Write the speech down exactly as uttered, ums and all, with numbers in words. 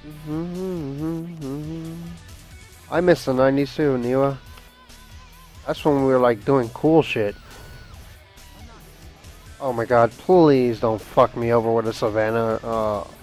I miss the nineties too, Neela. That's when we were like doing cool shit. Oh my god, please don't fuck me over with a Savannah. Uh,